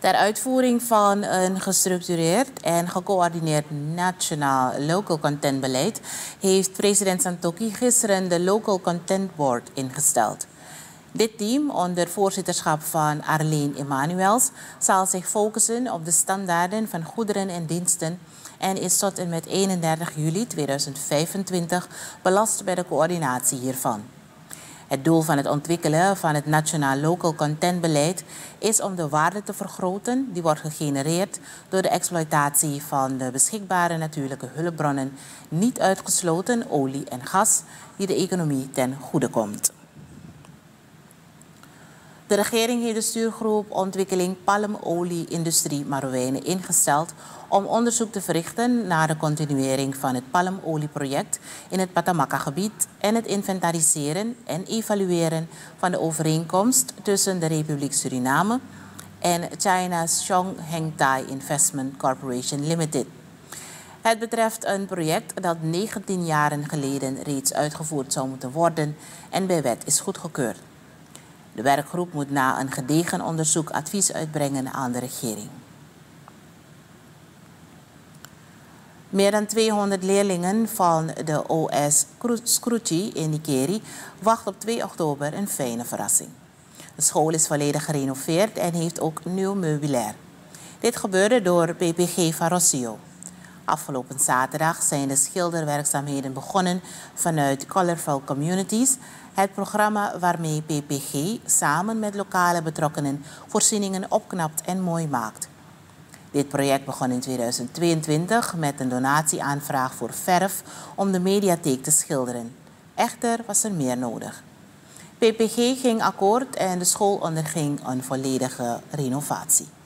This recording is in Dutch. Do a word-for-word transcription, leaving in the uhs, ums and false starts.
Ter uitvoering van een gestructureerd en gecoördineerd nationaal local content beleid heeft president Santokhi gisteren de Local Content Board ingesteld. Dit team, onder voorzitterschap van Arlene Emmanuels, zal zich focussen op de standaarden van goederen en diensten en is tot en met eenendertig juli tweeduizend vijfentwintig belast bij de coördinatie hiervan. Het doel van het ontwikkelen van het Nationaal Local Content Beleid is om de waarde te vergroten die wordt gegenereerd door de exploitatie van de beschikbare natuurlijke hulpbronnen, niet uitgesloten olie en gas, die de economie ten goede komt. De regering heeft de stuurgroep Ontwikkeling Palmolie-industrie Marowijnen ingesteld om onderzoek te verrichten naar de continuering van het palmolieproject in het Patamaka-gebied en het inventariseren en evalueren van de overeenkomst tussen de Republiek Suriname en China's Zhonghengtai Investment Corporation Limited. Het betreft een project dat negentien jaren geleden reeds uitgevoerd zou moeten worden en bij wet is goedgekeurd. De werkgroep moet na een gedegen onderzoek advies uitbrengen aan de regering. Meer dan tweehonderd leerlingen van de O S Skruchi in Nikeri wachten op twee oktober een fijne verrassing. De school is volledig gerenoveerd en heeft ook nieuw meubilair. Dit gebeurde door P P G van Rossio. Afgelopen zaterdag zijn de schilderwerkzaamheden begonnen vanuit Colorful Communities, het programma waarmee P P G samen met lokale betrokkenen voorzieningen opknapt en mooi maakt. Dit project begon in tweeduizend tweeëntwintig met een donatieaanvraag voor verf om de mediatheek te schilderen. Echter was er meer nodig. P P G ging akkoord en de school onderging een volledige renovatie.